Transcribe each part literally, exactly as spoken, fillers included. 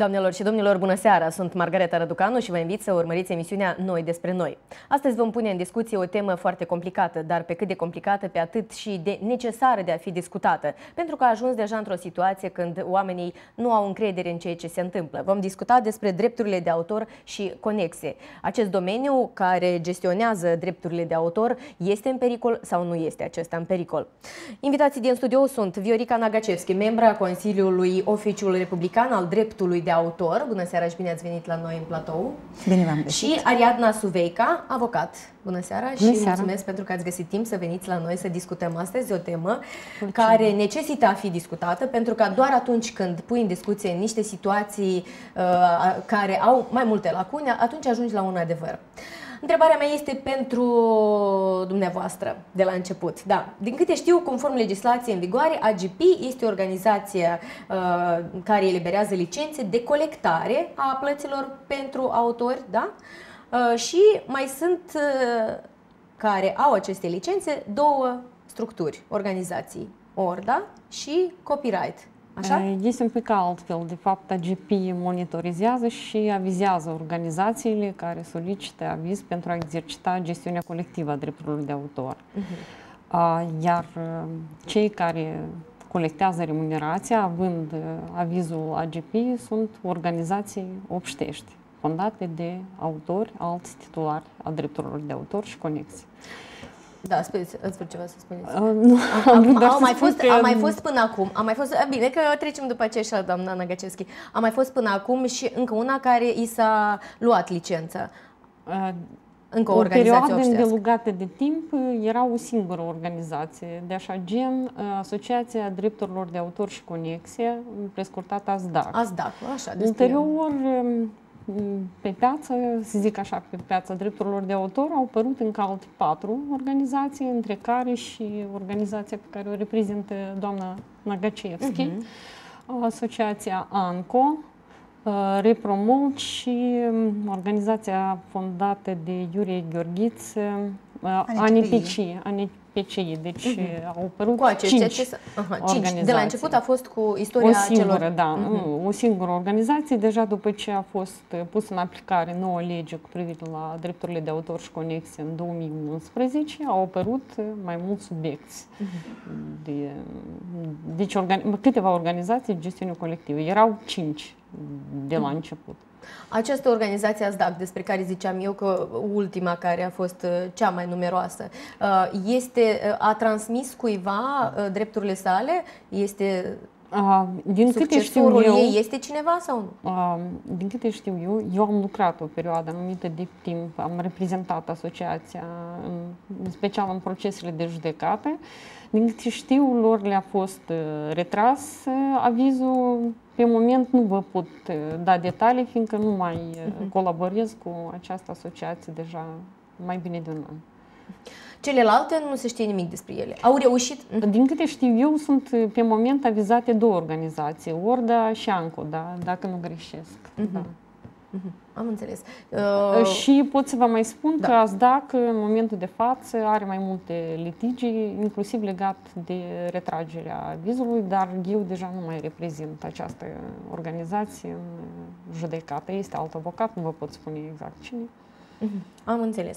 Doamnelor și domnilor, bună seara! Sunt Margareta Răducanu și vă invit să urmăriți emisiunea Noi despre noi. Astăzi vom pune în discuție o temă foarte complicată, dar pe cât de complicată, pe atât și de necesară de a fi discutată, pentru că a ajuns deja într-o situație când oamenii nu au încredere în ceea ce se întâmplă. Vom discuta despre drepturile de autor și conexe. Acest domeniu care gestionează drepturile de autor este în pericol sau nu este acesta în pericol? Invitații din studio sunt Viorica Nagacevski, membra Consiliului Oficiul Republican al Dreptului de Autor. Bună seara și bine ați venit la noi în platou. Bine v-am găsit. Și Ariadna Suveica, avocat. Bună seara și Bună seara. mulțumesc pentru că ați găsit timp să veniți la noi să discutăm astăzi o temă care necesită a fi discutată, pentru că doar atunci când pui în discuție niște situații uh, care au mai multe lacune, atunci ajungi la un adevăr. Întrebarea mea este pentru dumneavoastră de la început. Da. Din câte știu, conform legislației în vigoare, A G P este o organizație uh, care eliberează licențe de colectare a plăților pentru autori, da? Uh, și mai sunt uh, care au aceste licențe două structuri, organizații, ORDA și Copyright. Așa? Este un pic altfel. De fapt, A G P monitorizează și avizează organizațiile care solicită aviz pentru a exercita gestiunea colectivă a drepturilor de autor. Uh-huh. Iar cei care colectează remunerația, având avizul A G P, sunt organizații obștești, fondate de autori, alți titulari a drepturilor de autor și conexe. Da, spuneți, ați vrut ceva să spuneți. Uh, nu, am, am am, mai să fost, că... am mai fost până acum, am mai fost, bine că trecem după aceea și la doamna Nagacevski, am mai fost până acum și încă una care i s-a luat licența. Uh, încă o, o perioadă îndelungată de timp era o singură organizație de așa gen, Asociația Drepturilor de Autor și Conexe, prescurtată A S D A C. A S D A C, așa, ulterior, pe piață, să zic așa, pe piața drepturilor de autor au apărut încă alte patru organizații, între care și organizația pe care o reprezintă doamna Nagacevski, uh-huh. Asociația ANCO, Repromult și organizația fondată de Iurie Gheorghiță, A N P C I. Deci uh-huh. au apărut cu acestea, cinci, ce Aha, cinci. De la început a fost cu istoria o singură, celor... da, uh-huh. o singură organizație. Deja după ce a fost pusă în aplicare noua lege cu privire la drepturile de autor și conexe în două mii unsprezece, au apărut mai mulți subiecti. Uh-huh. De, deci organi- câteva organizații de gestiune colectivă. Erau cinci de la uh-huh. început. Această organizație A S D A C, despre care ziceam eu că ultima care a fost cea mai numeroasă, este, a transmis cuiva drepturile sale? Este a, din câte știu eu, ei este cineva sau nu? A, din câte știu eu, eu am lucrat o perioadă anumită de timp, am reprezentat asociația, în, în special în procesele de judecată. Din câte știu, lor le-a fost retras avizul. Pe moment nu vă pot da detalii, fiindcă nu mai uh-huh. colaborez cu această asociație deja mai bine de un an. Celelalte nu se știe nimic despre ele. Au reușit? Din câte știu eu, sunt pe moment avizate două organizații, ORDA și ANCO, da, dacă nu greșesc. Uh-huh. Da. Uh-huh. Am înțeles. Uh... Și pot să vă mai spun da. că A S D A C în momentul de față are mai multe litigii, inclusiv legat de retragerea avizului, dar eu deja nu mai reprezint această organizație în judecată. Este alt avocat, nu vă pot spune exact cine. Uh-huh. Am înțeles.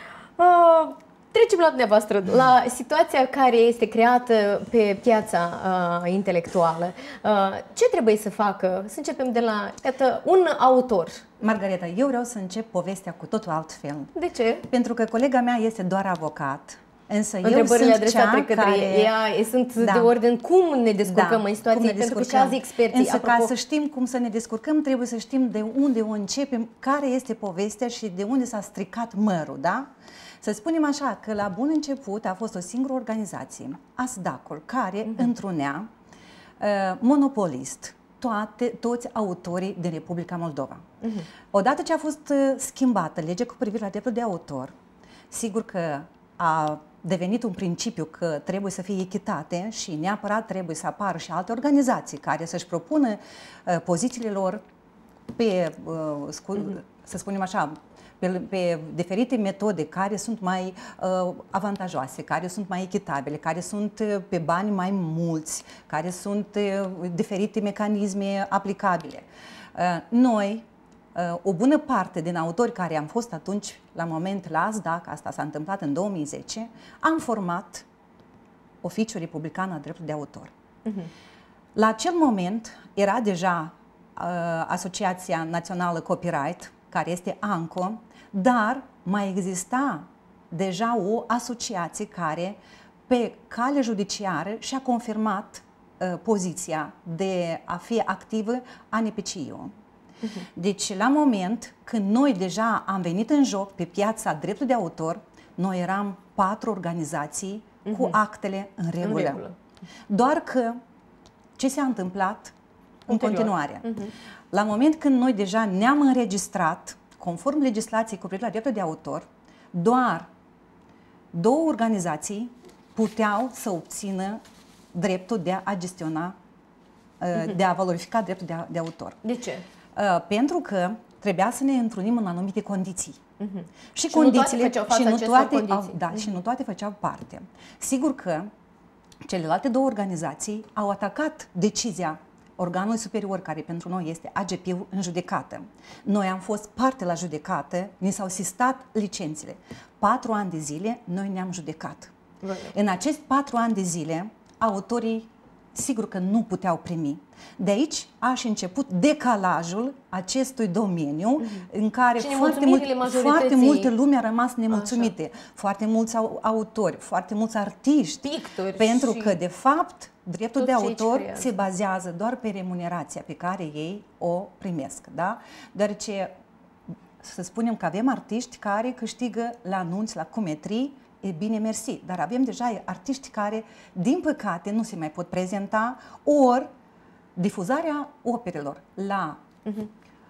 Uh... Trecem la dumneavoastră, la situația care este creată pe piața uh, intelectuală. Uh, ce trebuie să facă? Să începem de la, iată, un autor. Margareta, eu vreau să încep povestea cu totul altfel. De ce? Pentru că colega mea este doar avocat. Însă întrebările eu adresate sunt către care... ea sunt da. de ordine cum ne descurcăm da. în situații, pentru că azi experții. Însă apropo... ca să știm cum să ne descurcăm, trebuie să știm de unde o începem, care este povestea și de unde s-a stricat mărul, da? Să spunem așa, că la bun început a fost o singură organizație, A S D A C-ul, care uh-huh. întrunea uh, monopolist toate, toți autorii din Republica Moldova. Uh-huh. Odată ce a fost uh, schimbată legea cu privire la dreptul de autor, sigur că a devenit un principiu că trebuie să fie echitate și neapărat trebuie să apară și alte organizații care să-și propună uh, pozițiile lor pe, uh, scu- uh-huh. să spunem așa, pe, pe diferite metode care sunt mai uh, avantajoase, care sunt mai echitabile, care sunt uh, pe bani mai mulți, care sunt uh, diferite mecanisme aplicabile. Uh, noi, uh, o bună parte din autori care am fost atunci, la moment, la ASDAC, asta s-a întâmplat în două mii zece, am format Oficiul Republican al Dreptului de Autor. Uh-huh. La acel moment era deja uh, Asociația Națională Copyright, care este ANCO, dar mai exista deja o asociație care, pe cale judiciară, și-a confirmat uh, poziția de a fi activă A N P C I U. Uh-huh. Deci, la moment când noi deja am venit în joc pe piața dreptului de autor, noi eram patru organizații uh-huh. cu actele în regulă. în regulă. Doar că ce s-a întâmplat în continuare? Uh-huh. La moment când noi deja ne-am înregistrat, conform legislației cu privire la dreptul de autor, doar două organizații puteau să obțină dreptul de a gestiona, uh-huh. de a valorifica dreptul de, a, de autor. De ce? Uh, pentru că trebuia să ne întrunim în anumite condiții. Uh-huh. Și, și condițiile nu toate și nu toate, condiții. au, da, uh-huh. și nu toate făceau parte. Sigur că celelalte două organizații au atacat decizia organului superior, care pentru noi este A G P-ul, în judecată. Noi am fost parte la judecată, ni s-au sistat licențele. Patru ani de zile noi ne-am judecat. Bine. În acești patru ani de zile, autorii sigur că nu puteau primi. De aici a și început decalajul acestui domeniu, uh-huh. în care foarte, mult, foarte multe lume a rămas nemulțumite. Așa. Foarte mulți autori, foarte mulți artiști, pictori, pentru că, de fapt, dreptul de autor se bazează doar pe remunerația pe care ei o primesc. Da? Deoarece, să spunem că avem artiști care câștigă la anunți, la cumetrii, e bine, mersi, dar avem deja artiști care, din păcate, nu se mai pot prezenta, ori difuzarea operelor la uh-huh.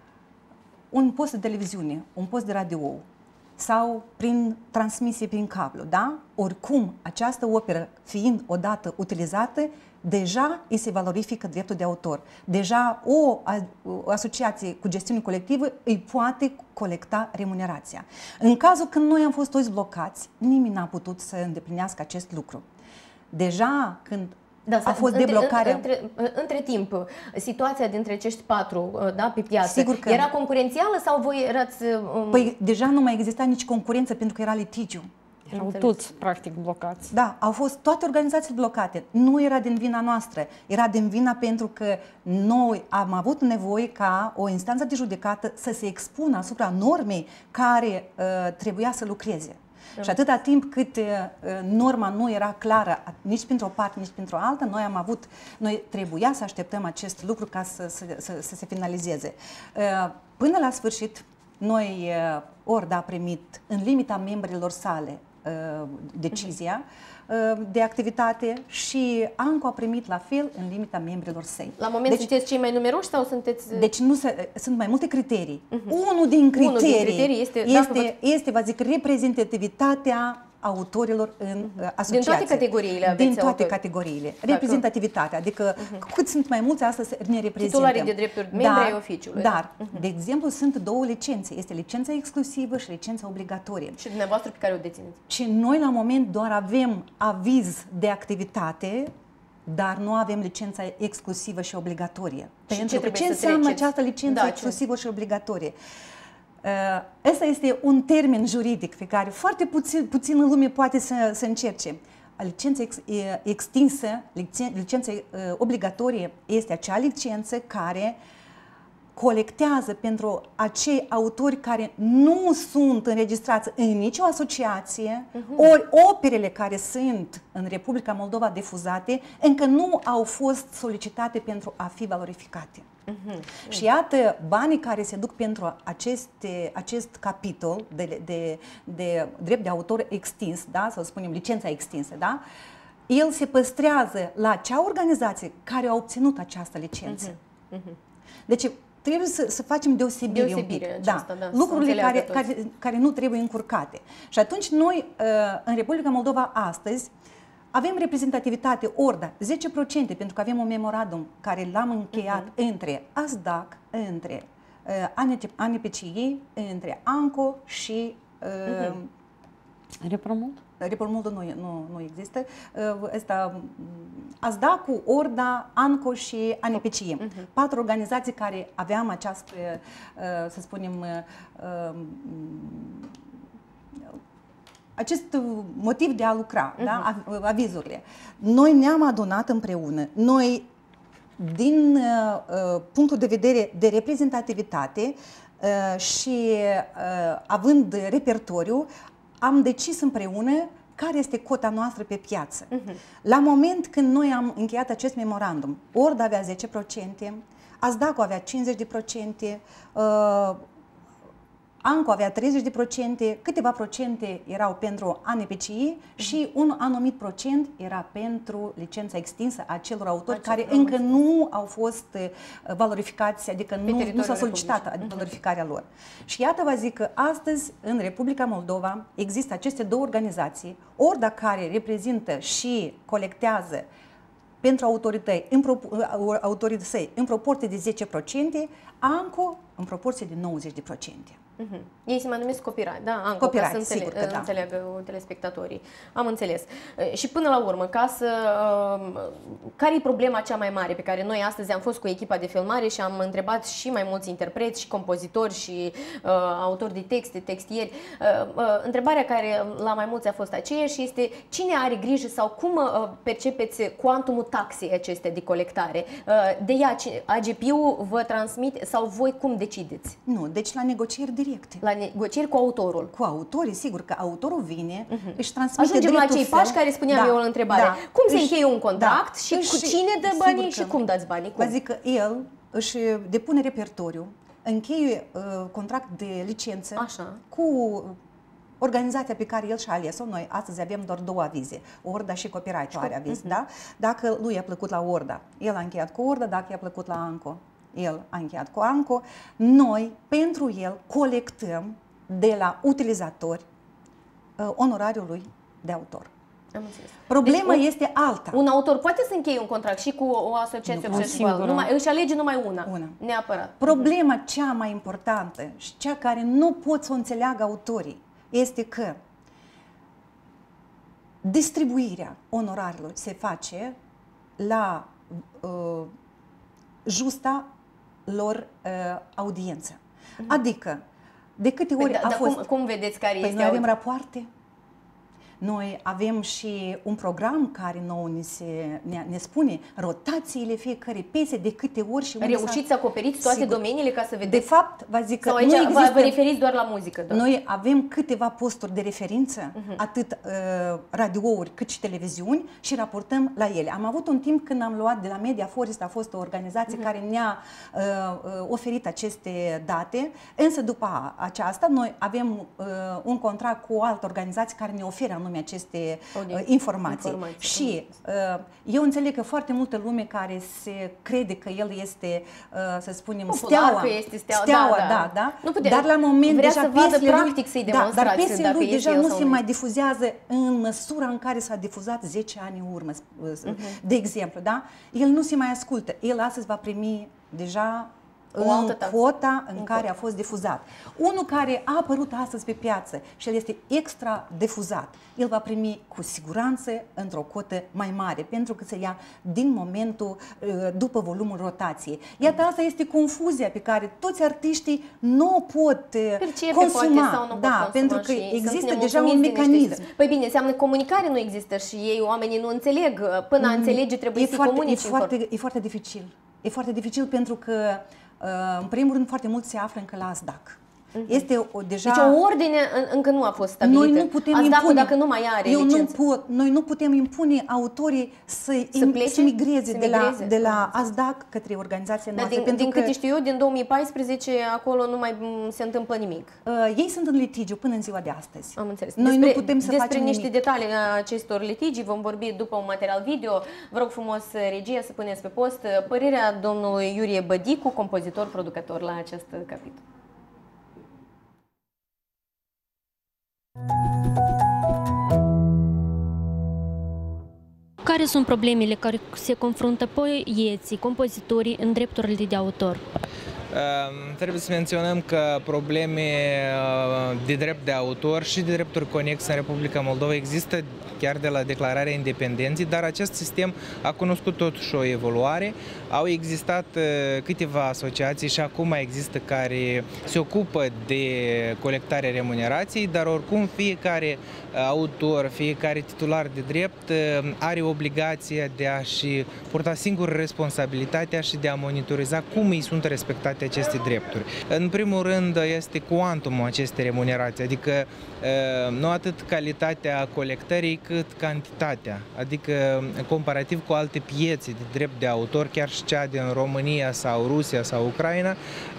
un post de televiziune, un post de radio sau prin transmisie prin cablu, da? Oricum, această operă, fiind odată utilizată, deja îi se valorifică dreptul de autor. Deja o, o asociație cu gestiune colectivă îi poate colecta remunerația. În cazul când noi am fost toți blocați, nimeni n-a putut să îndeplinească acest lucru. Deja când Da, a fost deblocarea. Între, între, între timp, situația dintre acești patru, da, pe piață, Sigur că era concurențială sau voi erați... Um... Păi deja nu mai exista nici concurență pentru că era litigiu. Erau toți, practic, blocați. Da, au fost toate organizațiile blocate. Nu era din vina noastră, era din vina pentru că noi am avut nevoie ca o instanță de judecată să se expună asupra normei care uh, trebuia să lucreze. Da. Și atâta timp cât uh, norma nu era clară nici pentru o parte, nici pentru o altă, noi am avut, noi trebuia să așteptăm acest lucru ca să, să, să, să se finalizeze. Uh, până la sfârșit, noi, uh, Orda a primit în limita membrilor sale decizia uh-huh. de activitate și ANCO a primit la fel în limita membrilor săi. La moment deci, sunteți cei mai numeroși sau sunteți... Deci nu se, sunt mai multe criterii. Uh-huh. Unul din criterii, Unul din criterii este, este, este, vă zic, reprezentativitatea autorilor în uh-huh. asociație. Din toate categoriile aveți Din toate autori. categoriile. Dacă... Reprezentativitatea, adică uh-huh. cât sunt mai mulți, astăzi ne reprezentăm. Titularii de drepturi, membri ai oficiului. Dar, uh-huh. de exemplu, sunt două licențe. Este licența exclusivă și licența obligatorie. Și dumneavoastră pe care o dețineți? Și noi, la moment, doar avem aviz de activitate, dar nu avem licența exclusivă și obligatorie. Și Pentru ce că ce înseamnă treceți? această licență da, exclusivă ce? și obligatorie? Ăsta uh, este un termen juridic pe care foarte puțin, puțină lume poate să, să încerce. Licența ex, extinsă, licența uh, obligatorie este acea licență care colectează pentru acei autori care nu sunt înregistrați în nicio asociație, uh-huh. ori operele care sunt în Republica Moldova difuzate încă nu au fost solicitate pentru a fi valorificate. Uh-huh. Și iată, banii care se duc pentru aceste, acest capitol de, de, de drept de autor extins, da, sau spunem licența extinsă, da, el se păstrează la acea organizație care a obținut această licență. Uh-huh. Uh-huh. Deci trebuie să, să facem deosebire, deosebire un pic. Aceasta, da, da, lucrurile care, care, care nu trebuie încurcate. Și atunci noi, în Republica Moldova astăzi, avem reprezentativitate Orda, zece la sută, pentru că avem un memorandum care l-am încheiat uh-huh. între ASDAC, între A N P C I între ANCO și uh, Repromul? Repromul nu, nu, nu există. Ăsta, ASDA cu ORDA, ANCO și A N P C I. Uh-huh. Patru organizații care aveam această, să spunem, acest motiv de a lucra, uh-huh. da? Avizurile. Noi ne-am adunat împreună. Noi, din uh, punctul de vedere de reprezentativitate uh, și uh, având repertoriu, am decis împreună care este cota noastră pe piață. Uh-huh. La moment când noi am încheiat acest memorandum, ORDA avea zece la sută, ASDACO avea cincizeci la sută, uh, ANCO avea treizeci la sută, câteva procente erau pentru A N P C I și un anumit procent era pentru licența extinsă a celor autori care încă nu au fost valorificați, adică nu, nu s-a solicitat valorificarea lor. Și iată vă zic că astăzi în Republica Moldova există aceste două organizații, ORDA care reprezintă și colectează pentru autorități în, pro, autorități în proporție de zece la sută, ANCO în proporție de nouăzeci la sută. Uh-huh. Ei se mai numesc copyright, da? Anco, copyright, ca să sigur că da. înțeleagă telespectatorii. Am înțeles. Și până la urmă, ca să, care e problema cea mai mare pe care noi astăzi am fost cu echipa de filmare și am întrebat și mai mulți interpreți și compozitori și uh, autori de texte, textieri. Uh, uh, întrebarea care la mai mulți a fost aceeași este cine are grijă sau cum uh, percepeți cuantumul taxei acestea de colectare? Uh, de ea, A G P-ul vă transmite sau voi cum decideți? Nu, deci la negocieri directe. La negocieri cu autorul. Cu autorii, sigur că autorul vine, uh-huh. își transmite Ajungem la cei pași care spuneam da, eu în întrebare. Da. Cum se încheie un contract da. și cu și, cine dă banii și cum dați banii? Cum? Vă zic că el își depune repertoriu, încheie uh, contract de licență Așa. cu organizația pe care el și-a ales-o. Noi astăzi avem doar două avize, ORDA și Copyright-ul are aviz, uh-huh. da? Dacă lui a plăcut la ORDA, el a încheiat cu ORDA, dacă i-a plăcut la ANCO, el a încheiat cu ANCO, noi pentru el colectăm de la utilizatori uh, onorariul lui de autor. Am înțeles. Problema deci, este alta. Un autor poate să încheie un contract și cu o asociație profesională, numai își alege numai una, una. neapărat. Problema cea mai importantă și cea care nu pot să o înțeleagă autorii este că distribuirea onorarilor se face la uh, justa lor uh, audiență. Uh-huh. Adică, de câte ori păi, a da, fost... Cum, cum vedeți care păi este... Noi avem rapoarte, noi avem și un program care nouă ne, se, ne, ne spune rotațiile fiecare piese, de câte ori și unde reușiți să acoperiți toate sigur. domeniile ca să vedeți? De fapt, vă zic că sau aici nu există... vă referiți doar la muzică? Doar. Noi avem câteva posturi de referință, uh-huh. atât uh, radiouri cât și televiziuni și raportăm la ele. Am avut un timp când am luat de la Media Forest, a fost o organizație uh-huh. care ne-a uh, uh, oferit aceste date, însă după aceasta noi avem uh, un contract cu o altă organizație care ne oferă anume aceste uh, informații. informații. Și uh, eu înțeleg că foarte multă lume care se crede că el este, uh, să spunem, popular, steaua, că este steaua, steaua da, da. da, da. Nu putea, dar la moment vrea deja să vadă piesele practic lui, să-i da, demonstrați dar piesele dacă lui este deja el nu sau se nu. mai difuzează în măsura în care s-a difuzat zece ani în urmă, uh-huh. de exemplu, da? El nu se mai ascultă. El astăzi va primi deja o altă în cota în, în care cota. a fost difuzat. Unul care a apărut astăzi pe piață și el este extra difuzat, el va primi cu siguranță într-o cotă mai mare, pentru că se ia din momentul după volumul rotației. Iată, asta este confuzia pe care toți artiștii nu o pot Percepe, consuma. Poate, sau nu da, pot pentru că există deja un mecanism. Păi bine, înseamnă comunicare nu există și ei, oamenii nu înțeleg. Până a înțelege trebuie să-i comunici. E foarte, e foarte dificil. E foarte dificil pentru că în primul rând, foarte mult se află încă la ASDAC. Uh-huh. Este o, deja... Deci o ordine încă nu a fost stabilită. Noi nu putem ASDAC-ul impune... dacă nu mai are Eu licență. Nu pot, noi nu putem impune autorii să, să, im, plece, să migreze, să de, la, migreze. de la ASDAC către organizația noastră. Din, pentru din că, câte știu eu, din două mii paisprezece acolo nu mai se întâmplă nimic. Uh, ei sunt în litigiu până în ziua de astăzi. Am înțeles. Noi despre, nu putem să despre facem niște nimic. detalii a acestor litigi vom vorbi după un material video. Vă rog frumos, regia, să puneți pe post părerea domnului Iurie Bădicu, compozitor, producător la acest capitol. Care sunt problemele care se confruntă poeții, compozitorii în drepturile de autor? Trebuie să menționăm că probleme de drept de autor și de drepturi conexe în Republica Moldova există chiar de la declararea independenței, dar acest sistem a cunoscut totuși o evoluare. Au existat câteva asociații și acum există care se ocupă de colectarea remunerației, dar oricum fiecare autor, fiecare titular de drept are obligația de a-și purta singur responsabilitatea și de a monitoriza cum îi sunt respectate aceste drepturi. În primul rând este cuantumul acestei remunerații, adică nu atât calitatea colectării cât cantitatea, adică comparativ cu alte piețe de drept de autor, chiar și cea din România sau Rusia sau Ucraina,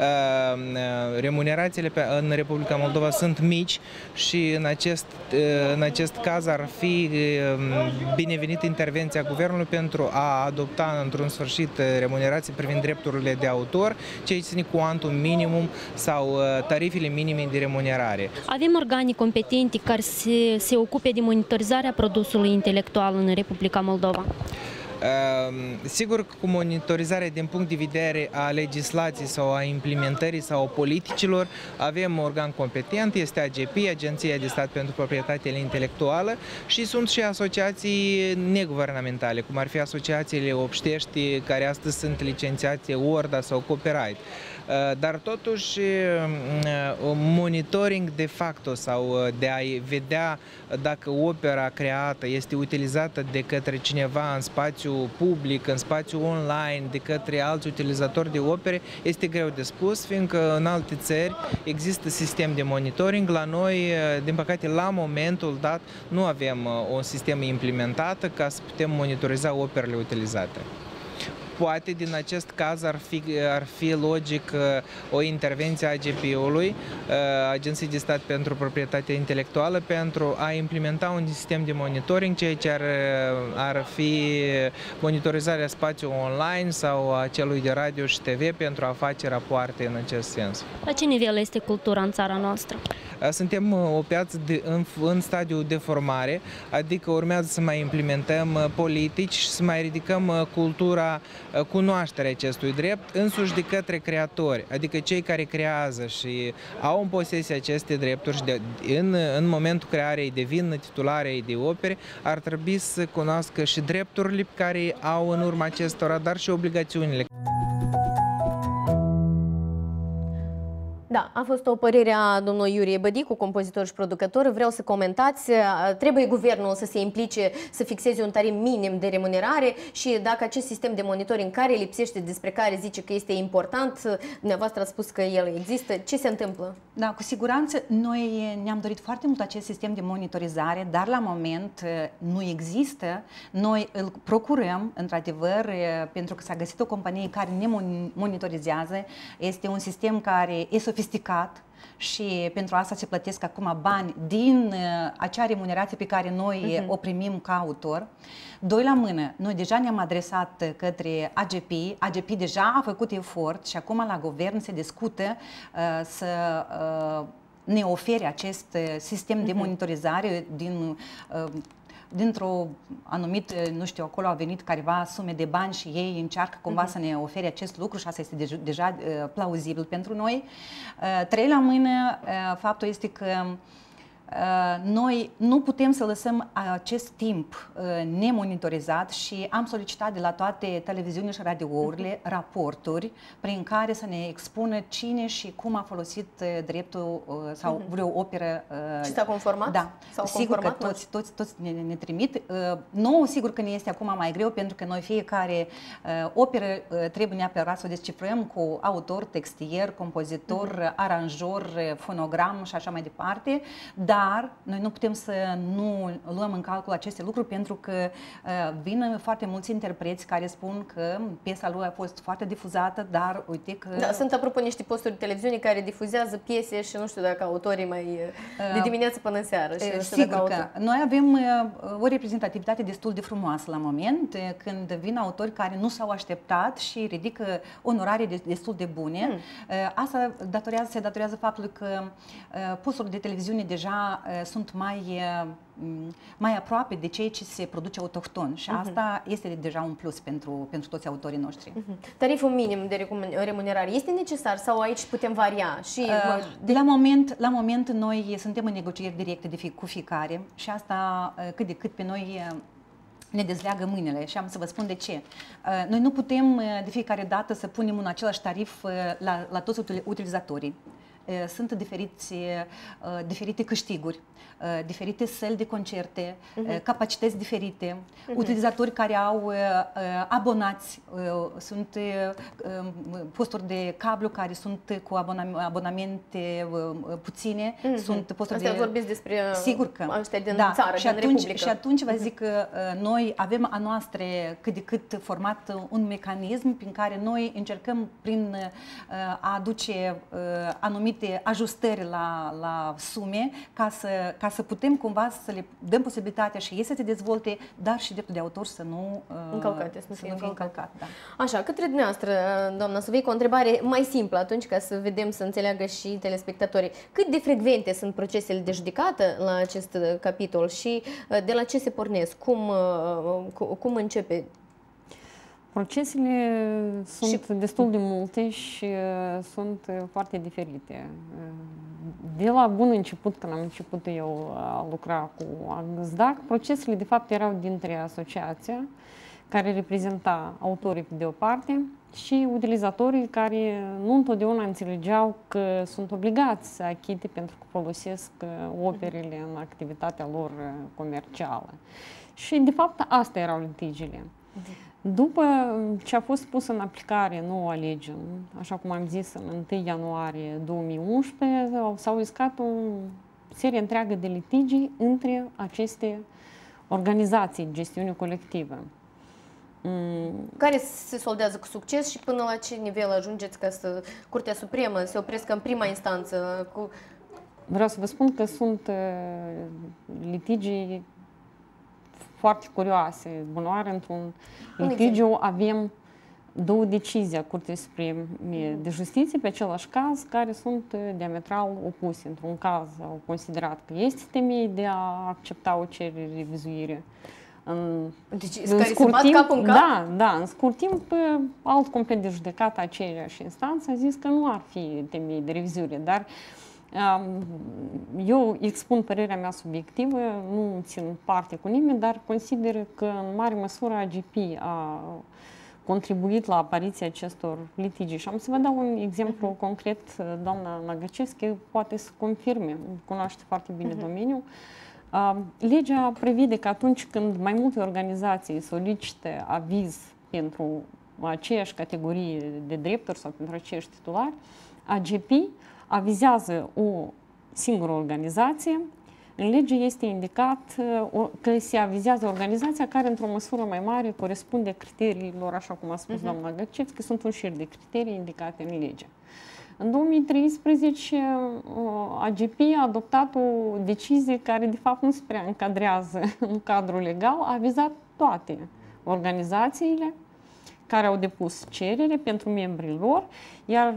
remunerațiile în Republica Moldova sunt mici și în acest, în acest caz ar fi binevenită intervenția Guvernului pentru a adopta într-un sfârșit remunerații privind drepturile de autor, ce ține cuantum minimum sau tarifele minime de remunerare. Avem organe competente care se, se ocupe de monitorizarea produsului intelectual în Republica Moldova? Sigur că cu monitorizarea din punct de vedere a legislației sau a implementării sau a politicilor avem un organ competent, este A G P, Agenția de Stat pentru Proprietatea Intelectuală, și sunt și asociații neguvernamentale, cum ar fi asociațiile obștești care astăzi sunt licențiate Orda sau Copyright. Dar totuși monitoring de facto sau de a vedea dacă opera creată este utilizată de către cineva în spațiu public, în spațiu online, de către alți utilizatori de opere, este greu de spus, fiindcă în alte țări există sistem de monitoring. La noi, din păcate, la momentul dat nu avem un sistem implementat ca să putem monitoriza operele utilizate. Poate din acest caz ar fi, ar fi logic o intervenție a A G P-ului, Agenției de Stat pentru Proprietatea Intelectuală, pentru a implementa un sistem de monitoring, ceea ce ar, ar fi monitorizarea spațiului online sau a celui de radio și T V pentru a face rapoarte în acest sens. La ce nivel este cultura în țara noastră? Suntem o piață de, în, în stadiu de formare, adică urmează să mai implementăm politici și să mai ridicăm cultura cunoașterea acestui drept însuși de către creatori, adică cei care creează și au în posesie aceste drepturi și de, în, în momentul crearei devin titularei de opere, ar trebui să cunoască și drepturile pe care au în urma acestora, dar și obligațiunile. Da, a fost o părere a domnului Iurie Bădicu, compozitor și producător. Vreau să comentați, trebuie guvernul să se implice să fixeze un tarif minim de remunerare și dacă acest sistem de monitoring care lipsește, despre care zice că este important, dumneavoastră ați spus că el există, ce se întâmplă? Da, cu siguranță noi ne-am dorit foarte mult acest sistem de monitorizare, dar la moment nu există. Noi îl procurăm, într-adevăr, pentru că s-a găsit o companie care ne monitorizează. Este un sistem care e sofisticat și pentru asta se plătesc acum bani din uh, acea remunerație pe care noi uh-huh. o primim ca autor. Doi la mână, noi deja ne-am adresat către A G P, A G P deja a făcut efort și acum la guvern se discută uh, să uh, ne ofere acest sistem uh-huh. de monitorizare din uh, dintr-o anumit, nu știu, acolo au venit careva sume de bani și ei încearcă cumva uh-huh. să ne ofere acest lucru și asta este deja, deja uh, plauzibil pentru noi. Uh, trei la mână, uh, faptul este că noi nu putem să lăsăm acest timp nemonitorizat și am solicitat de la toate televiziunile și radiourile raporturi prin care să ne expună cine și cum a folosit dreptul sau vreo operă. Și s-a conformat? Da, sigur că toți, toți, toți ne, ne trimit. Nouă, sigur că ne este acum mai greu pentru că noi fiecare operă trebuie neapărat să o descifrăm cu autor, textier, compozitor, uh-huh. aranjor, fonogram și așa mai departe, dar Dar noi nu putem să nu luăm în calcul aceste lucruri pentru că uh, vin foarte mulți interpreți care spun că piesa lui a fost foarte difuzată, dar uite că... Da, sunt apropo niște posturi de televiziune care difuzează piese și nu știu dacă autorii mai de dimineață până în seară. Și uh, sigur că noi avem uh, o reprezentativitate destul de frumoasă la moment, uh, când vin autori care nu s-au așteptat și ridică onorare de, destul de bune. Hmm. Uh, asta datorează, se datorează faptului că uh, posturile de televiziune deja uh, sunt mai, uh, mai aproape de ceea ce se produce autohton și uh-huh. asta este deja un plus pentru, pentru toți autorii noștri. Uh-huh. Tariful minim de remunerare este necesar sau aici putem varia? Și, uh, de... la, moment, la moment noi suntem în negocieri directe de fi, cu fiecare și asta uh, cât de cât pe noi uh, ne dezleagă mâinile și am să vă spun de ce. Noi nu putem de fiecare dată să punem un același tarif la, la toți utilizatorii. Sunt diferiți, diferite câștiguri, diferite săli de concerte, uh-huh. capacități diferite, uh-huh. utilizatori care au abonați, sunt posturi de cablu care sunt cu abonamente puține, uh-huh. sunt posturi Asta de... vorbiți despre sigur că, ăștia din da, țară, și din atunci, Republică. Și atunci vă zic că noi avem a noastră cât de cât format un mecanism prin care noi încercăm prin a aduce anumite ajustări la, la sume ca să, ca să putem cumva să le dăm posibilitatea și ei să se dezvolte, dar și dreptul de autor să nu, încălcate, să nu fie fie încălcat. încălcat. Da. Așa, către dumneavoastră, doamna Sofie, o întrebare mai simplă atunci ca să vedem, să înțeleagă și telespectatorii. Cât de frecvente sunt procesele de judecată la acest capitol și de la ce se pornesc? Cum, cum începe? Procesele sunt și... destul de multe și uh, sunt uh, foarte diferite. Uh, de la bun început, când am început eu a lucra cu AGSDAC, procesele de fapt erau dintre asociația care reprezenta autorii pe de o parte și utilizatorii care nu întotdeauna înțelegeau că sunt obligați să achite pentru că folosesc uh, operele în activitatea lor uh, comercială. Și de fapt astea erau litigiile. După ce a fost pusă în aplicare noua lege, așa cum am zis, în întâi ianuarie două mii unsprezece, s-au iscat o serie întreagă de litigi între aceste organizații de gestiune colectivă. Care se soldează cu succes și până la ce nivel ajungeți ca să Curtea Supremă se oprească în prima instanță? Cu... Vreau să vă spun că sunt uh, litigii foarte curioase. Bunoare, într-un litigiu avem două decizii a Curții Supreme de Justiție pe același caz care sunt diametral opuse. Într-un caz au considerat că este temei de a accepta o cerere de revizuire. În, deci, în care scurt se bat timp, cap în cap? Da, da, în scurt timp, alt complet de judecată aceeași instanță a zis că nu ar fi temei de revizuire, dar eu expun părerea mea subiectivă, nu țin parte cu nimeni, dar consider că în mare măsură A G P a contribuit la apariția acestor litigi. Și am să vă dau un exemplu uh-huh. concret, doamna Nagăcescu poate să confirme, cunoaște foarte bine uh-huh. domeniul. Uh, legea prevede că atunci când mai multe organizații solicită aviz pentru aceeași categorie de drepturi sau pentru aceiași titulari, A G P avizează o singură organizație. În lege este indicat că se avizează organizația care, într-o măsură mai mare, corespunde criteriilor, așa cum a spus uh-huh. doamna Găceț, că sunt un șir de criterii indicate în lege. În două mii treisprezece, A G P a adoptat o decizie care, de fapt, nu se prea încadrează în cadrul legal, a avizat toate organizațiile care au depus cerere pentru membrii lor, iar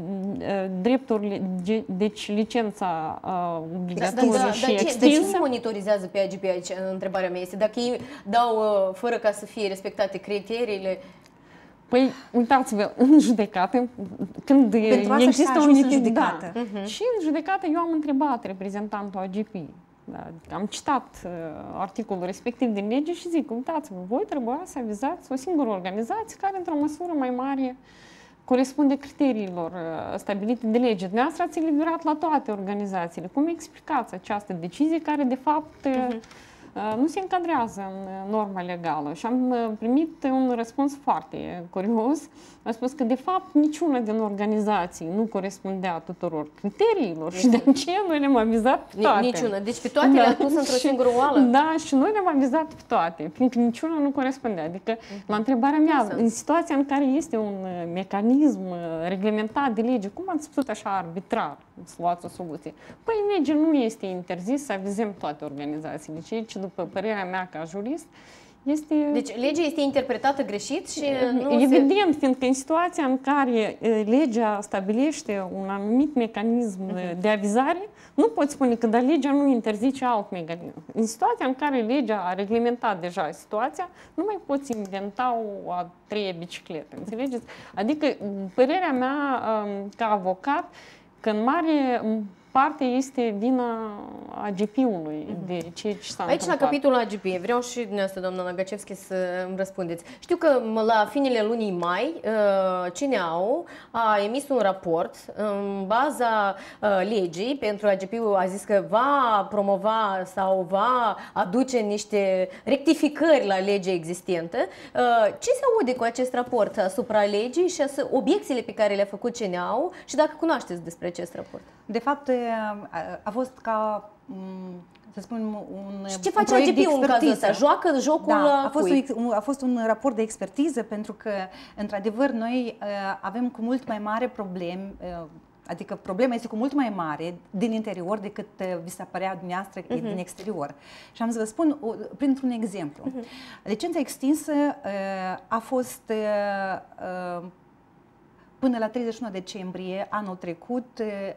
drepturile, deci licența obligatorie da, da, și da, extinsă... De ce nu monitorizează pe A G P aici? Întrebarea mea este dacă ei dau fără ca să fie respectate criteriile. Păi, uitați-vă, în judecată, când pentru există un litig, da, uh-huh. și în judecată eu am întrebat reprezentantul A G P. Da, am citat uh, articolul respectiv din lege și zic, uitați-vă, voi trebuia să avizați o singură organizație care, într-o măsură mai mare, corespunde criteriilor uh, stabilite de lege. Dumneavoastră ați eliberat la toate organizațiile. Cum explicați această decizie care, de fapt, uh, uh-huh. uh, nu se încadrează în norma legală? Și am uh, primit un răspuns foarte curios. A spus că, de fapt, niciuna din organizații nu corespundea tuturor criteriilor și de aceea noi le-am avizat pe toate. Niciuna. Deci pe toate da. le-am pus într-o singură oală? Da, și noi le-am avizat pe toate, fiindcă niciuna nu corespundea. Adică, uh-huh. la întrebarea mea, în situația în care este un mecanism reglementat de lege, cum ați putut așa arbitrar să luați o soluție? Păi, în lege nu este interzis să avizăm toate organizațiile. Deci, aici, după părerea mea ca jurist, Este... Deci legea este interpretată greșit și nu evident, se... fiindcă în situația în care legea stabilește un anumit mecanism uh-huh. de avizare, nu poți spune că dar legea nu interzice alt mecanism. În situația în care legea a reglementat deja situația, nu mai poți inventa o a treia bicicletă, înțelegeți? Adică, părerea mea ca avocat, că în mare parte este vina A G P-ului mm-hmm. de ceea ce s-a Aici, întâmplat. la capitolul A G P, vreau și dumneavoastră, doamna Nagacevski, să îmi răspundeți. Știu că la finele lunii mai, C N A-ul a emis un raport în baza legii, pentru A G P-ul a zis că va promova sau va aduce niște rectificări la legea existentă. Ce se aude cu acest raport asupra legii și obiecțiile pe care le-a făcut C N A-ul și dacă cunoașteți despre acest raport? De fapt, a fost ca, să spunem, un și ce face A G P-ul în cazul ăsta? Joacă jocul da, a fost, cui? un, a fost un raport de expertiză, pentru că, într-adevăr, noi avem cu mult mai mare probleme, adică problema este cu mult mai mare din interior decât vi se părea dumneavoastră uh-huh. din exterior. Și am să vă spun printr-un exemplu. Uh-huh. Licența extinsă a fost până la treizeci și unu decembrie anul trecut,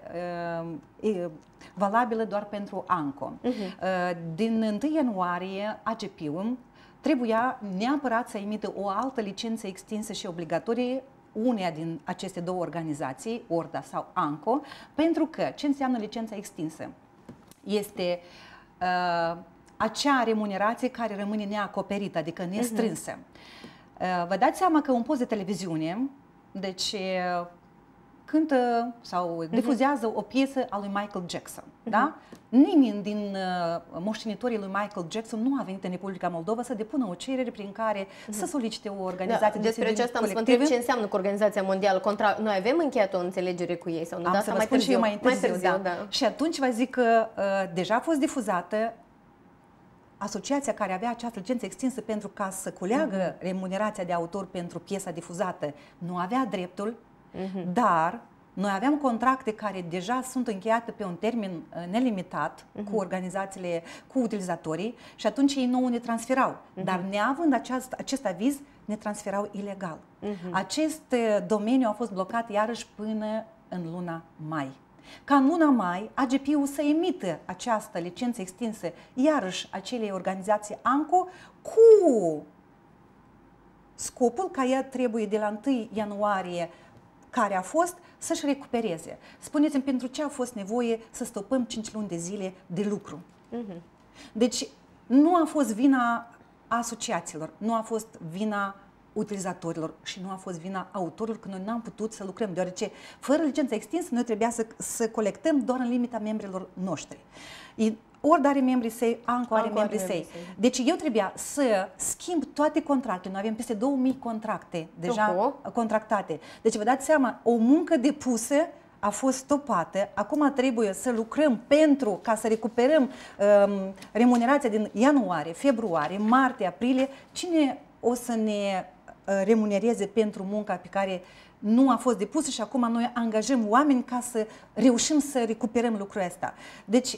e valabilă doar pentru ANCO. Uh-huh. Din întâi ianuarie, A G P-ul trebuia neapărat să emită o altă licență extinsă și obligatorie uneia din aceste două organizații, ORDA sau ANCO, pentru că ce înseamnă licența extinsă? Este uh, acea remunerație care rămâne neacoperită, adică nestrânsă. Uh-huh. Uh, vă dați seama că un post de televiziune, deci cântă sau difuzează o piesă a lui Michael Jackson, uh-huh. da? Nimeni din uh, moștenitorii lui Michael Jackson nu a venit în Republica Moldova să depună o cerere prin care uh-huh. să solicite o organizație da, de despre aceasta am să vă întreb ce înseamnă cu Organizația Mondială. Contra... Noi avem încheiat o înțelegere cu ei sau nu? Am da, să vă mai spun târziu, și eu mai târziu, mai târziu da. da. Și atunci vă zic că uh, deja a fost difuzată. Asociația care avea această licență extinsă pentru ca să culeagă uh-huh. remunerația de autor pentru piesa difuzată nu avea dreptul, uh-huh. dar noi aveam contracte care deja sunt încheiate pe un termen uh, nelimitat uh-huh. cu organizațiile, cu utilizatorii și atunci ei nouă ne transferau. Uh-huh. Dar neavând aceast, acest aviz, ne transferau ilegal. Uh-huh. Acest uh, domeniu a fost blocat iarăși până în luna mai. Ca în luna mai, A G P-ul să emită această licență extinsă iarăși acelei organizații ANCO cu scopul ca ea trebuie de la întâi ianuarie care a fost să-și recupereze. Spuneți-mi pentru ce a fost nevoie să stopăm cinci luni de zile de lucru. Uh-huh. Deci nu a fost vina asociațiilor, nu a fost vina utilizatorilor și nu a fost vina autorilor, că noi n-am putut să lucrăm, deoarece fără licență extinsă noi trebuia să, să colectăm doar în limita membrilor noștri. ORDA are membrii săi, ANCO are membrii săi. Deci eu trebuia să schimb toate contractele. Noi avem peste două mii contracte deja uh-huh. contractate. Deci vă dați seama, o muncă depusă a fost stopată, acum trebuie să lucrăm pentru ca să recuperăm um, remunerația din ianuarie, februarie, martie, aprilie. Cine o să ne remunereze pentru munca pe care nu a fost depusă și acum noi angajăm oameni ca să reușim să recuperăm lucrul ăsta. Deci,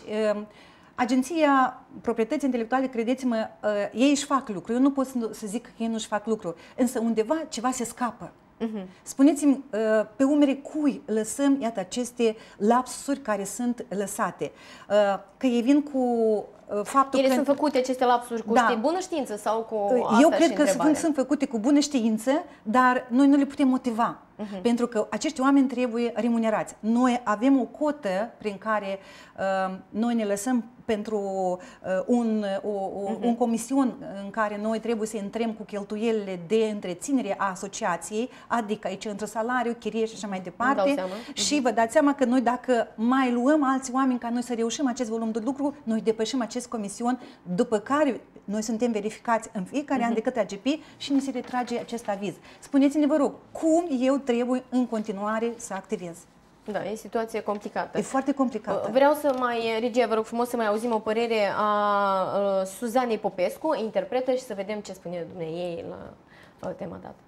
Agenția Proprietății Intelectuale, credeți-mă, ei își fac lucru. Eu nu pot să zic că ei nu își fac lucru, însă undeva ceva se scapă. Uh-huh. Spuneți-mi, pe umerii cui lăsăm, iată, aceste lapsuri care sunt lăsate? Că ei vin cu faptul Ele că... sunt făcute, aceste lapsuri, cu da. bună știință sau cu asta? Eu cred că sunt, sunt făcute cu bună știință, dar noi nu le putem motiva. Uh-huh. Pentru că acești oameni trebuie remunerați. Noi avem o cotă prin care uh, noi ne lăsăm pentru uh, un, o, o, uh-huh. un comision în care noi trebuie să intrăm cu cheltuielile de întreținere a asociației, adică aici între salariu, chirie și așa mai departe. Și uh-huh. vă dați seama că noi dacă mai luăm alți oameni ca noi să reușim acest volum de lucru, noi depășim acest comision, după care noi suntem verificați în fiecare uh-huh. an de către A G P și ni se retrage acest aviz. Spuneți-ne, vă rog, cum eu trebuie în continuare să activez? Da, e situație complicată. E foarte complicată. Vreau să mai, Regia, vă rog frumos să mai auzim o părere a uh, Suzanei Popescu, interpretă, și să vedem ce spune dumneavoastră la uh, tema dată.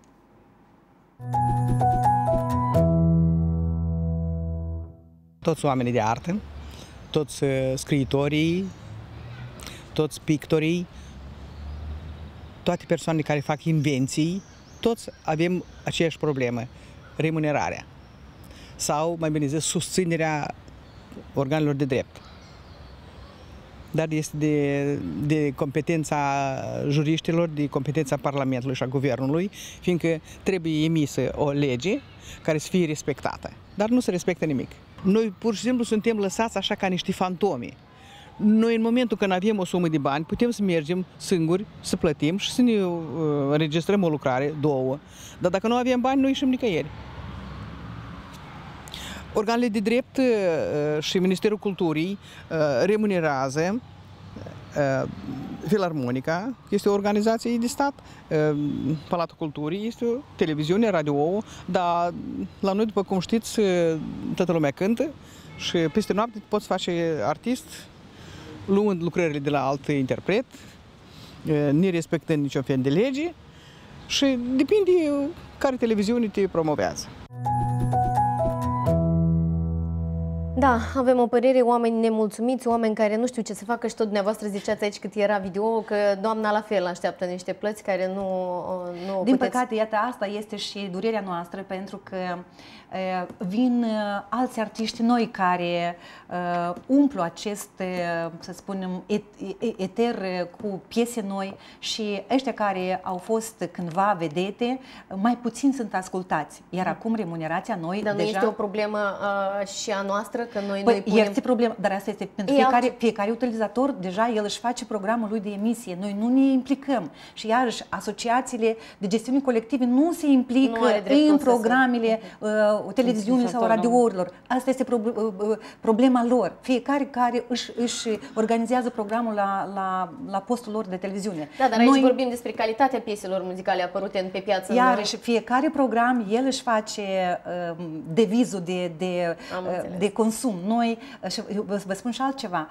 Toți oamenii de artă, toți uh, scriitorii, toți pictorii toate persoanele care fac invenții, toți avem aceeași problemă, remunerarea. Sau, mai bine zis, susținerea organelor de drept. Dar este de, de competența juriștilor, de competența Parlamentului și a Guvernului, fiindcă trebuie emisă o lege care să fie respectată. Dar nu se respectă nimic. Noi pur și simplu suntem lăsați așa ca niște fantome. Noi în momentul când avem o sumă de bani, putem să mergem singuri, să plătim și să ne uh, înregistrăm o lucrare, două. Dar dacă nu avem bani, nu ieșim nicăieri. Organele de drept uh, și Ministerul Culturii uh, remunerează uh, Filarmonica, este o organizație de stat, uh, Palatul Culturii este o televiziune, radio, dar la noi, după cum știți, toată lumea cântă și peste noapte poți face artist luând lucrările de la alt interpret, nerespectând niciun fel de lege și depinde care televiziune te promovează. Da, avem o părere, oameni nemulțumiți, oameni care nu știu ce să facă și tot dumneavoastră ziceați aici cât era video că doamna la fel așteaptă niște plăți care nu, nu Din puteți... păcate, iată, asta este și durerea noastră, pentru că uh, vin uh, alți artiști noi care uh, umplu acest, uh, să spunem, et, eter cu piese noi și ăștia care au fost cândva vedete, mai puțin sunt ascultați. Iar acum remunerația noi Dar deja... nu este o problemă uh, și a noastră? Că noi, Păi, noi punem... este problema, dar asta este pentru Ei, fiecare, alt... fiecare utilizator, deja el își face programul lui de emisie, noi nu ne implicăm și iarăși asociațiile de gestiune colective nu se implică nu în programele uh, televiziunii sau radiourilor. Asta este pro uh, problema lor. Fiecare care își, își organizează programul la, la, la postul lor de televiziune. Da, dar aici noi... vorbim despre calitatea pieselor muzicale apărute pe piață. Iarăși, fiecare program, el își face uh, devizul de, de, uh, de consum. Noi, și vă spun și altceva,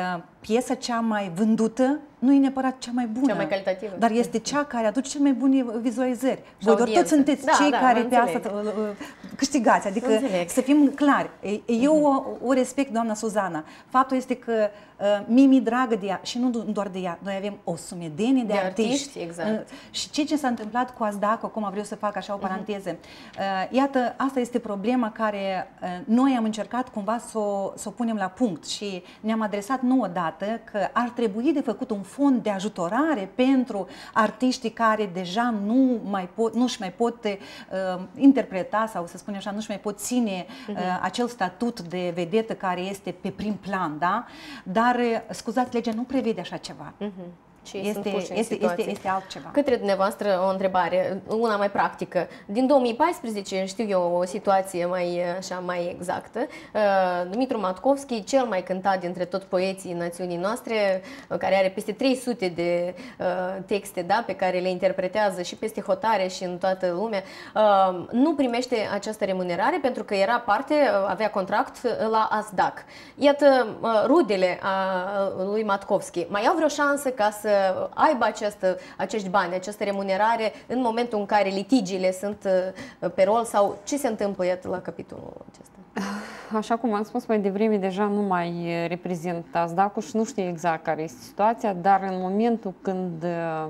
piesa cea mai vândută nu e neapărat cea mai bună, cea mai calitativă, dar este cea care aduce cele mai bune vizualizări. Voi doar toți sunteți da, cei da, care pe asta câștigați, adică înțeleg. Să fim clari. Eu o, o respect, doamna Suzana. Faptul este că uh, mie mi-e dragă de ea și nu doar de ea. Noi avem o sumedenie de, de artiști. artiști exact. uh, și ceea ce s-a întâmplat cu Azdac, acum vreau să fac așa o paranteză. Uh, iată, asta este problema care uh, noi am încercat cumva să o, să o punem la punct și ne-am adresat nu odată că ar trebui de făcut un fond de ajutorare pentru artiștii care deja nu mai pot, nu-și mai pot uh, interpreta sau să spunem așa, nu-și mai pot ține uh, uh-huh. acel statut de vedetă care este pe prim plan, da? Dar, scuzați, legea nu prevede așa ceva. Uh-huh. Este, este, este, este altceva. Către dumneavoastră o întrebare, una mai practică. Din două mii paisprezece știu eu o situație mai, așa, mai exactă. Dumitru Matkovski, cel mai cântat dintre toți poeții națiunii noastre, care are peste trei sute de uh, texte, da, pe care le interpretează și peste hotare și în toată lumea, uh, nu primește această remunerare pentru că era parte, avea contract la Azdac. Iată, uh, rudele a lui Matkovski mai au vreo șansă ca să aibă această, acești bani, această remunerare în momentul în care litigiile sunt pe rol sau ce se întâmplă iată, la capitolul acesta? Așa cum am spus mai devreme, deja nu mai reprezint Azdac-ul și nu știu exact care este situația, dar în momentul când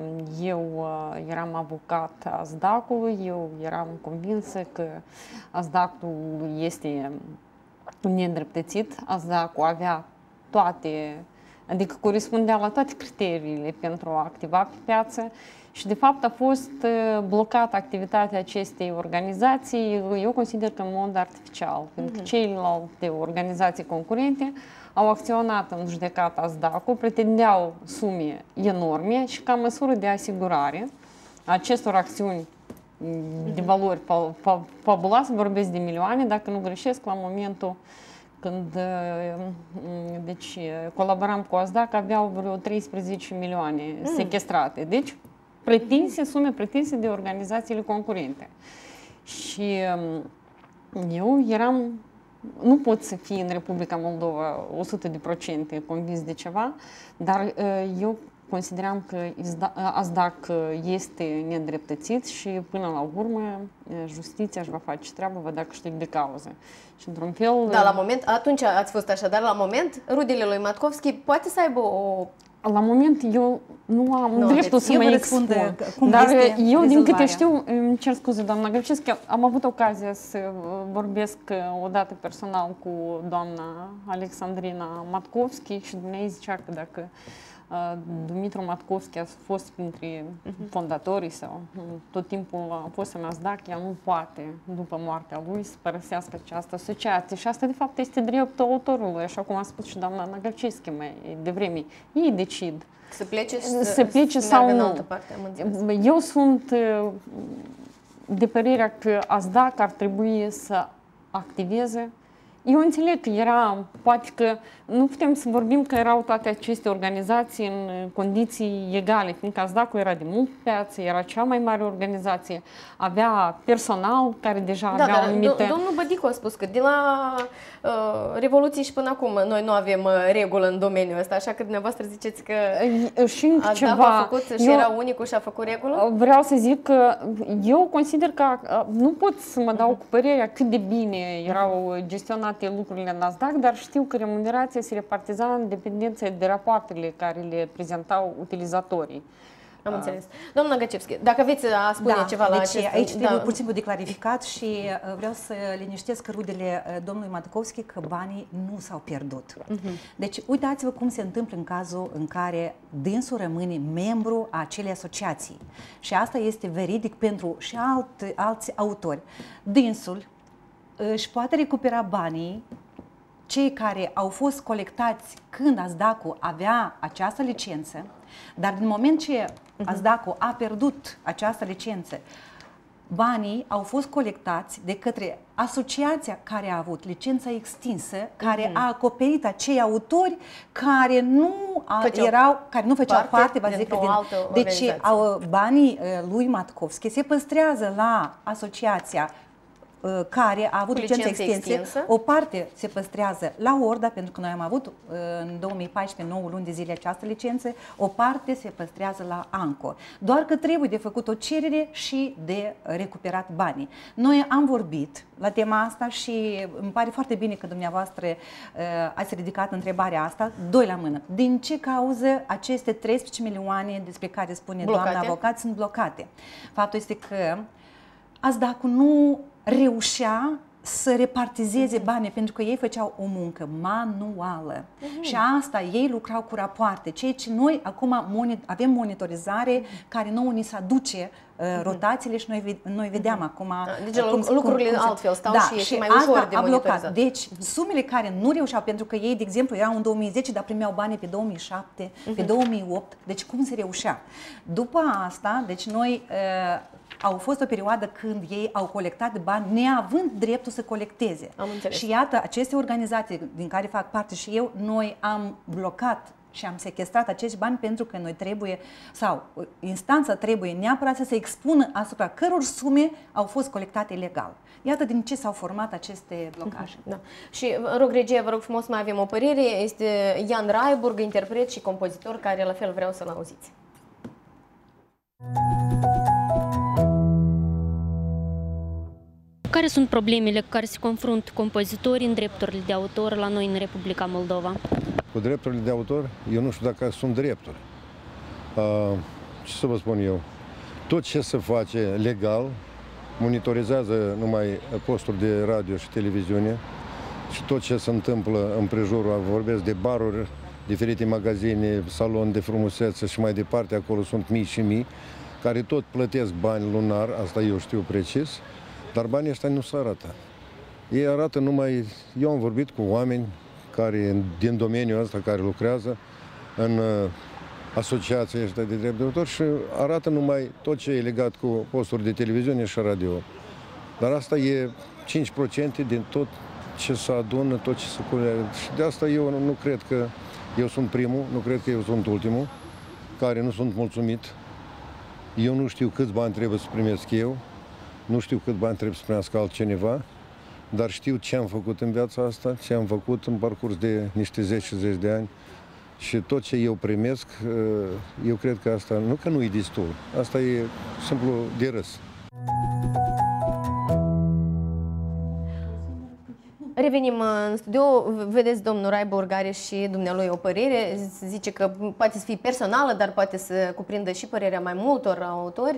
eu eram avocat Azdac-ului, eu eram convinsă că Azdac-ul este neîndreptățit, Azdac-ul avea toate, adică corespundea la toate criteriile pentru a activa pe piață și de fapt a fost blocată activitatea acestei organizații, eu consider că în mod artificial, mm-hmm. pentru că celelalte organizații concurente au acționat în judecată Azdac-ul, pretendeau sume enorme și ca măsură de asigurare a acestor acțiuni de valori fabuloase, vorbesc de milioane, dacă nu greșesc, la momentul când deci, colaboram cu Azdac, aveau vreo treisprezece milioane mm. sequestrate. Deci, pretinse, sume pretinse de organizațiile concurente. Și eu eram, nu pot să fii în Republica Moldova o sută la sută convins de ceva, dar eu consideram că Azdac este neîndreptățit și până la urmă justiția își va face treaba, va da câștig de cauză. Și într-un fel... Da, la moment, atunci ați fost așa, dar la moment rudele lui Matkovski poate să aibă o La moment eu nu am Nu dreptul aveți. să Eu mă vă răspund expun, cum dar este eu din câte rezolvarea. știu, îmi cer scuze doamna Grăcescu, am avut ocazia să vorbesc odată personal cu doamna Alexandrina Matkovski și dumneavoastră zicea că dacă uh, Dumitru Matkovski a fost printre fondatorii sau tot timpul a fost în ASDAC, ea nu poate, după moartea lui, să părăsească această asociație. Și asta, de fapt, este dreptul autorului, așa cum a spus și doamna Năgălcescu mai devreme. Ei decid Să plece, să, să plece să sau meargă nu. în altă parte, am înțeles. Eu sunt uh, de părerea că ASDAC ar trebui să activeze. Eu înțeleg că era, poate că nu putem să vorbim că erau toate aceste organizații în condiții egale, fiindcă ASDAC-ul era de mult pe piață, era cea mai mare organizație, avea personal care deja Da, avea dar o anumită... do- domnul Bădicu a spus că de la uh, Revoluție și până acum noi nu avem uh, regulă în domeniul ăsta, așa că dumneavoastră ziceți că Și încă ASDAC ceva... a făcut și eu- era unicul și a făcut regulă? Vreau să zic că eu consider că uh, nu pot să mă dau cu părerea cât de bine erau gestionate lucrurile în ASDAC, dar știu că remunerația se repartiza în dependență de rapoartele care le prezentau utilizatorii. Am înțeles. Doamna Găcevski, dacă aveți a spune Da, ceva la deci acest... aici trebuie da. puțin de clarificat și uh, vreau să liniștesc rudele uh, domnului Matkovski că banii nu s-au pierdut. Uh-huh. Deci uitați-vă cum se întâmplă în cazul în care dânsul rămâne membru a acelei asociații. Și asta este veridic pentru și alt, alți autori. Dânsul își poate recupera banii, cei care au fost colectați când ASDAC-ul avea această licență, dar din moment ce ASDAC-ul a pierdut această licență, banii au fost colectați de către asociația care a avut licența extinsă, care a acoperit acei autori care nu a, Făceau erau, care nu făceau parte parte, vă zic, dintr-o din, altă deci organizație. au, banii uh, lui Matkovski se păstrează la asociația uh, care a avut Cu licență licență extinsă. extinsă. O parte se păstrează la Orda, pentru că noi am avut uh, în două mii paisprezece nouă luni de zile această licență, o parte se păstrează la Anco. Doar că trebuie de făcut o cerere și de recuperat banii. Noi am vorbit la tema asta și îmi pare foarte bine că dumneavoastră uh, ați ridicat întrebarea asta, doi la mână. Din ce cauză aceste treisprezece milioane despre care spune Blocate. doamna avocat sunt blocate? Faptul este că ASDAC-ul nu reușea să repartizeze banii, pentru că ei făceau o muncă manuală. Uh-huh. Și asta, ei lucrau cu rapoarte, ceea ce noi acum moni- avem monitorizare care nouă ni se aduce uh, rotațiile și noi, noi vedeam uh-huh. acum... Deci lucrurile altfel stau și este mai ușor de a blocat. monitorizat. Deci sumele care nu reușeau, pentru că ei, de exemplu, erau în două mii zece, dar primeau banii pe două mii șapte, uh-huh. pe două mii opt, deci cum se reușea? După asta, deci noi... Uh, au fost o perioadă când ei au colectat bani neavând dreptul să colecteze. Am înțeles. Și iată, aceste organizații din care fac parte și eu, noi am blocat și am sequestrat acești bani pentru că noi trebuie, sau instanța trebuie neapărat să se expună asupra căror sume au fost colectate ilegal. Iată din ce s-au format aceste blocaje. Da. Și vă rog, regie, vă rog frumos, mai avem o părere. Este Ian Raiburg, interpret și compozitor, care la fel vreau să-l auziți. Care sunt problemele cu care se confruntă compozitorii în drepturile de autor la noi în Republica Moldova? Cu drepturile de autor, eu nu știu dacă sunt drepturi. Uh, ce să vă spun eu? Tot ce se face legal, monitorizează numai posturi de radio și televiziune și tot ce se întâmplă în prejurul, vorbesc de baruri, diferite magazine, salon de frumusețe și mai departe, acolo sunt mii și mii, care tot plătesc bani lunar, asta eu știu precis, dar banii ăștia nu se arată. Ei arată numai... Eu am vorbit cu oameni care, din domeniul ăsta, care lucrează în uh, asociația ăștia de drept de autor și arată numai tot ce e legat cu posturi de televiziune și radio. Dar asta e cinci la sută din tot ce se adună, tot ce se culeagă. Și de asta eu nu, nu cred că eu sunt primul, nu cred că eu sunt ultimul, care nu sunt mulțumit. Eu nu știu câți bani trebuie să primesc eu, nu știu cât bani trebuie să primească altcineva, dar știu ce am făcut în viața asta, ce am făcut în parcurs de niște zece zeci de ani și tot ce eu primesc, eu cred că asta, nu că nu e destul, asta e simplu de râs. Revenim în studio. Vedeți, domnul Raiborg are și dumnealui o părere. Zice că poate să fie personală, dar poate să cuprindă și părerea mai multor autori.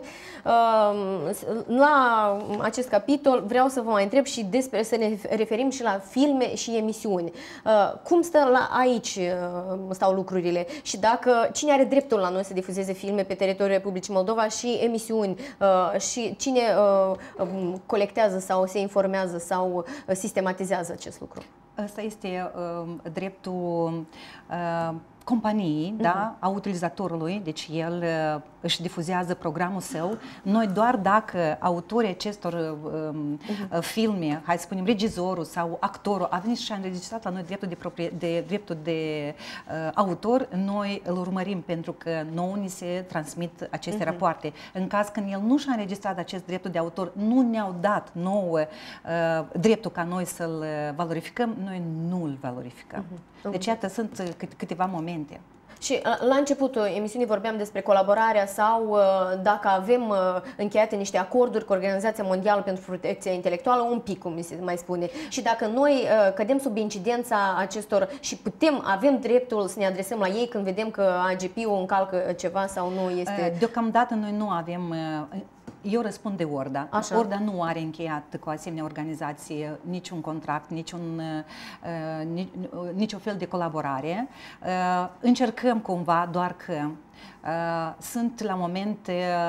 La acest capitol vreau să vă mai întreb și despre, să ne referim și la filme și emisiuni. Cum stă la aici stau lucrurile și dacă cine are dreptul la noi să difuzeze filme pe teritoriul Republicii Moldova și emisiuni și cine colectează sau se informează sau sistematizează acest lucru? Ăsta este uh, dreptul uh, companiei, uh-huh. da, a utilizatorului, deci el uh, își difuzează programul său. Noi doar dacă autorii acestor uh, uh-huh. filme, hai să spunem regizorul sau actorul, a venit și a înregistrat la noi dreptul de, proprie, de, dreptul de uh, autor, noi îl urmărim pentru că nouă ni se transmit aceste uh-huh. rapoarte. În caz când el nu și-a înregistrat acest dreptul de autor, nu ne-au dat nouă uh, dreptul ca noi să-l valorificăm, noi nu îl valorificăm. Uh-huh. Deci, iată, sunt câteva momente. Și la începutul emisiunii vorbeam despre colaborarea sau dacă avem încheiate niște acorduri cu Organizația Mondială pentru Protecția Intelectuală, un pic, cum mi se mai spune. Și dacă noi cădem sub incidența acestor și putem, avem dreptul să ne adresăm la ei când vedem că A G P-ul încalcă ceva sau nu este... Deocamdată noi nu avem... Eu răspund de Orda. Așa. Orda nu are încheiat cu asemenea organizație niciun contract, niciun, uh, nici, uh, nicio fel de colaborare. Uh, încercăm cumva, doar că uh, sunt la moment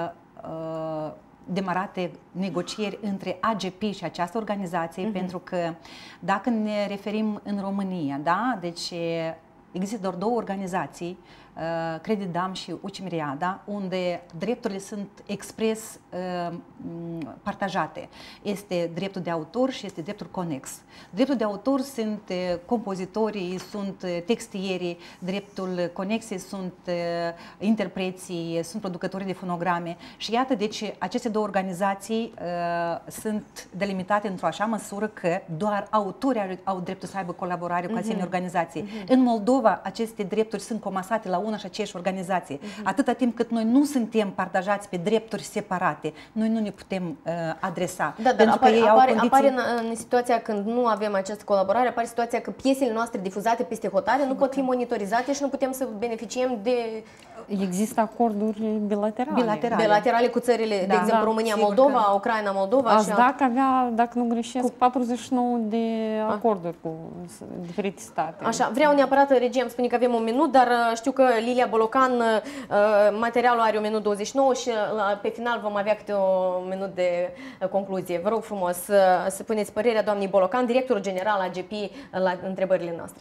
uh, demarate negocieri între A G P și această organizație, uh-huh. pentru că dacă ne referim în România, da, deci există doar două organizații, Credit Dam și Ucimiriada, unde drepturile sunt expres uh, partajate. Este dreptul de autor și este dreptul conex. Dreptul de autor sunt uh, compozitorii, sunt uh, textierii, dreptul conexe sunt uh, interpreții, sunt producătorii de fonograme și iată, deci aceste două organizații uh, sunt delimitate într-o așa măsură că doar autorii au dreptul să aibă colaborare cu asemenea organizații. Uh-huh. În Moldova aceste drepturi sunt comasate la una și aceeași organizație. Uh-huh. Atâta timp cât noi nu suntem partajați pe drepturi separate, noi nu ne putem uh, adresa. Da, dar apare, apare, condiții... apare în, în situația când nu avem această colaborare, apare situația că piesele noastre difuzate peste hotare nu pot fi monitorizate și nu putem să beneficiem de... Există acorduri bilaterale. Bilaterale, bilaterale cu țările, da, de exemplu, da, România, Moldova, că... Ucraina, Moldova. Azi, și dacă avea, dacă nu greșesc, cu... patruzeci și nouă de acorduri cu diferite state. Așa, vreau neapărat, regia îmi spune că avem un minut, dar știu că Lilia Bolocan, materialul are un minut douăzeci și nouă și pe final vom avea câte un minut de concluzie. Vă rog frumos să puneți părerea doamnei Bolocan, directorul general A G P, la întrebările noastre.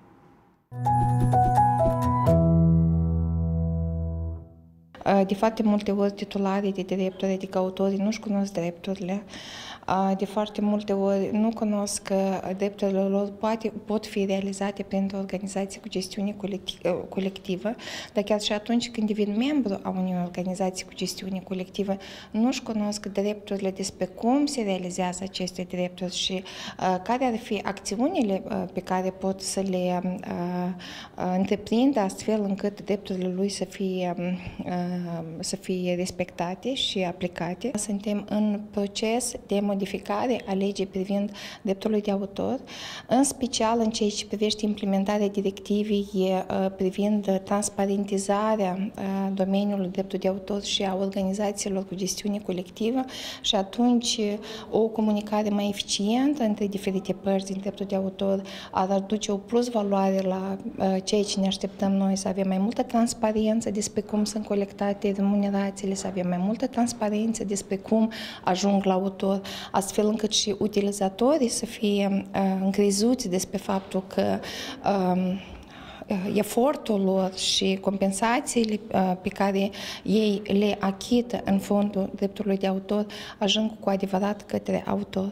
De foarte multe ori titularii de drepturi, adică autorii, nu-și cunosc drepturile. De foarte multe ori nu cunosc că drepturile lor poate, pot fi realizate printr-o organizație cu gestiune colectivă, dar chiar și atunci când devin membru a unei organizații cu gestiune colectivă, nu-și cunosc drepturile despre cum se realizează aceste drepturi și uh, care ar fi acțiunile uh, pe care pot să le uh, uh, întreprindă astfel încât drepturile lui să fie, uh, să fie respectate și aplicate. Suntem în proces de modificare a legii privind dreptul de autor, în special în ceea ce privește implementarea directivei privind transparentizarea domeniului dreptului de autor și a organizațiilor cu gestiune colectivă și atunci o comunicare mai eficientă între diferite părți din dreptul de autor ar aduce o plus valoare la ceea ce ne așteptăm noi, să avem mai multă transparență despre cum sunt colectate remunerațiile, să avem mai multă transparență despre cum ajung la autor, astfel încât și utilizatorii să fie uh, încrezuți despre faptul că uh, efortul lor și compensațiile uh, pe care ei le achită în fondul dreptului de autor ajung cu adevărat către autor.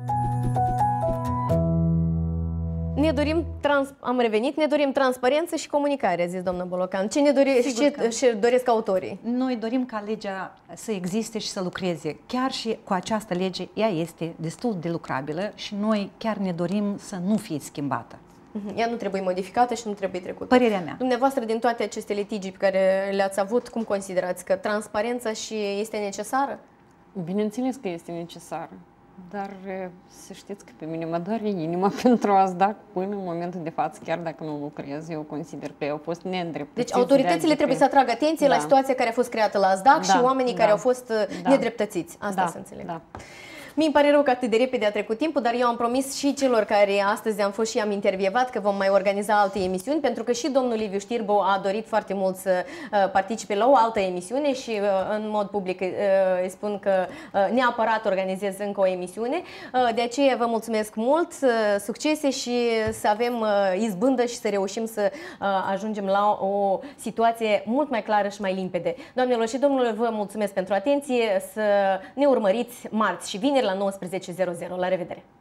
Ne dorim, trans, am revenit, ne dorim transparență și comunicare, a zis doamna Bolocan. Ce ne dori, ce că... și doresc autorii? Noi dorim ca legea să existe și să lucreze. Chiar și cu această lege, ea este destul de lucrabilă și noi chiar ne dorim să nu fie schimbată. Ea nu trebuie modificată și nu trebuie trecută. Părerea mea. Dumneavoastră, din toate aceste litigii pe care le-ați avut, cum considerați că transparența și este necesară? Bineînțeles că este necesară. Dar să știți că pe mine mă doare inima pentru A S D A C până în momentul de față, chiar dacă nu lucrez, eu consider că ei au fost neîndreptățiți. Deci autoritățile trebuie să atragă atenție da. la situația care a fost creată la A S D A C da, și oamenii da, care au fost da, nedreptățiți. Asta da, să înțeleg. Da. Mi-mi pare rău că atât de repede a trecut timpul, dar eu am promis și celor care astăzi am fost și am intervievat că vom mai organiza alte emisiuni, pentru că și domnul Liviu Știrbo a dorit foarte mult să participe la o altă emisiune și în mod public îi spun că neapărat organizez încă o emisiune. De aceea vă mulțumesc mult, succese și să avem izbândă și să reușim să ajungem la o situație mult mai clară și mai limpede. Doamnelor și domnilor, vă mulțumesc pentru atenție, să ne urmăriți marți și vineri la nouăsprezece zero zero. La revedere!